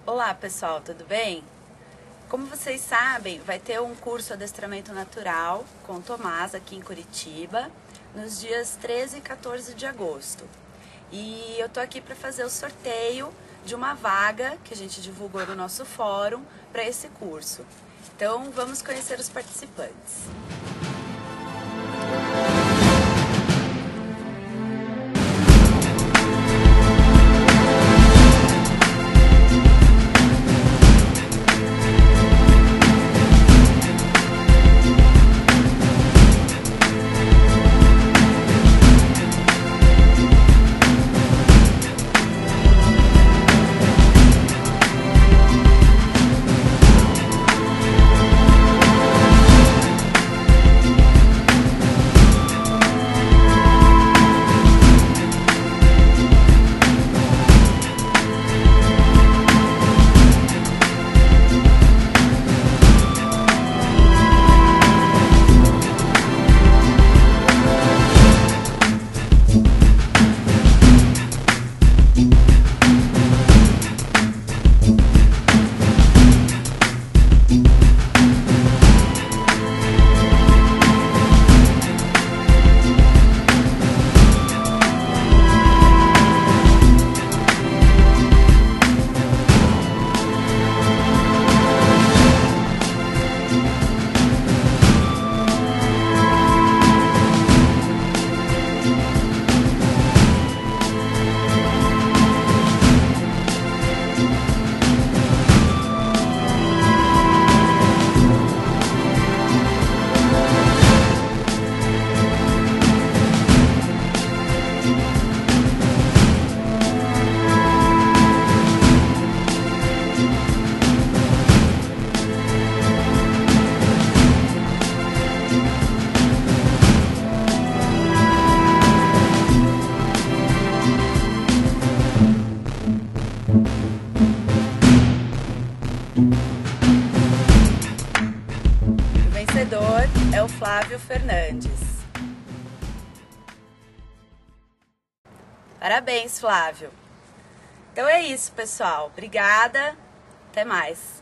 Olá pessoal, tudo bem? Como vocês sabem, vai ter um curso Adestramento Natural com o Tomás aqui em Curitiba, nos dias 13 e 14 de agosto. E eu tô aqui para fazer o sorteio de uma vaga que a gente divulgou no nosso fórum para esse curso. Então vamos conhecer os participantes. O vencedor é o Flávio Fernandes. Parabéns, Flávio! Então é isso, pessoal. Obrigada. Até mais.